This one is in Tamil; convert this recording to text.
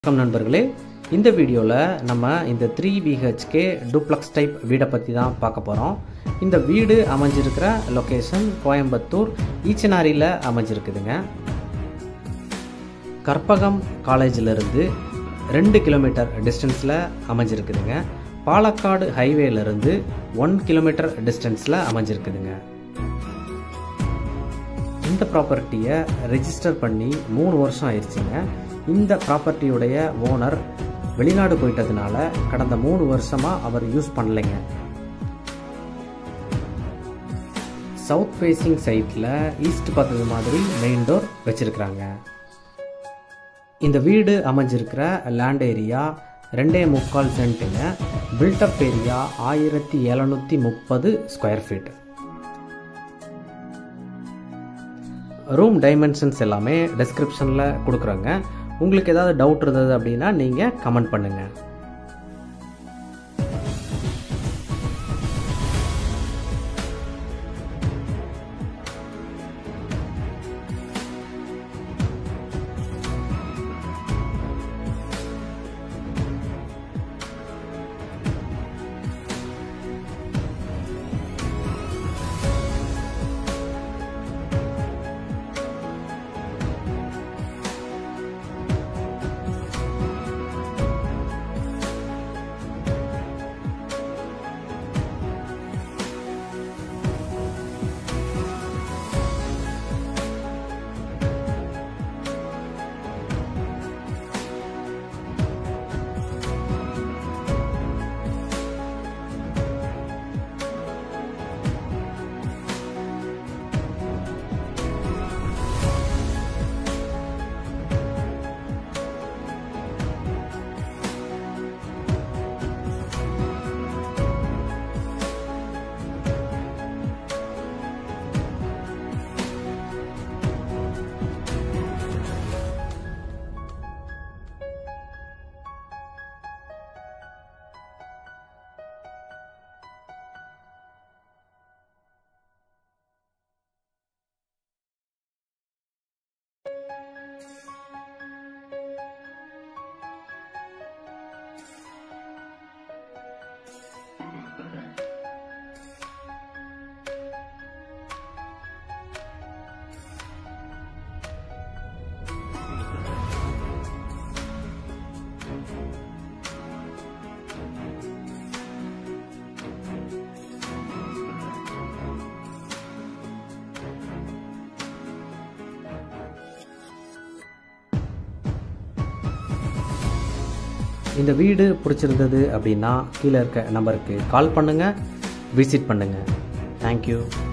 வணக்கம் நண்பர்களே, இந்த வீடியோவில் நம்ம இந்த 3 BHK டூப்ளக்ஸ் டைப் வீடை பற்றி தான் பார்க்க போகிறோம். இந்த வீடு அமைஞ்சிருக்கிற லொக்கேஷன் கோயம்புத்தூர் ஈச்சனாரியில் அமைஞ்சிருக்குதுங்க. கற்பகம் காலேஜிலிருந்து 2 கிலோமீட்டர் டிஸ்டன்ஸில் அமைஞ்சிருக்குதுங்க. பாலக்காடு ஹைவேலேருந்து 1 கிலோமீட்டர் டிஸ்டன்ஸில் அமைஞ்சிருக்குதுங்க. இந்த ப்ராப்பர்ட்டியை ரெஜிஸ்டர் பண்ணி 3 வருஷம் ஆயிடுச்சுங்க. இந்த ப்ராப்பர்ட்டியுடைய ஓனர் வெளிநாடு போயிட்டதுனால கடந்த 3 வருஷமாக அவர் யூஸ் பண்ணலைங்க. சவுத் ஃபேஸிங் சைட்டில் ஈஸ்ட் பார்த்தது மாதிரி மெயின் டோர் வச்சுருக்குறாங்க. இந்த வீடு அமைஞ்சிருக்கிற லேண்ட் ஏரியா 2.25 சென்ட்டுங்க. Built up area 1730 square feet. Room dimensions எல்லாமே டெஸ்கிரிப்ஷனில் கொடுக்குறோங்க. உங்களுக்கு ஏதாவது டவுட் இருந்தது அப்படின்னா நீங்கள் கமெண்ட் பண்ணுங்கள். இந்த வீடு பிடிச்சிருந்தது அப்படின்னா கீழே இருக்க நம்பருக்கு கால் பண்ணுங்கள், விசிட் பண்ணுங்கள். தேங்க்யூ.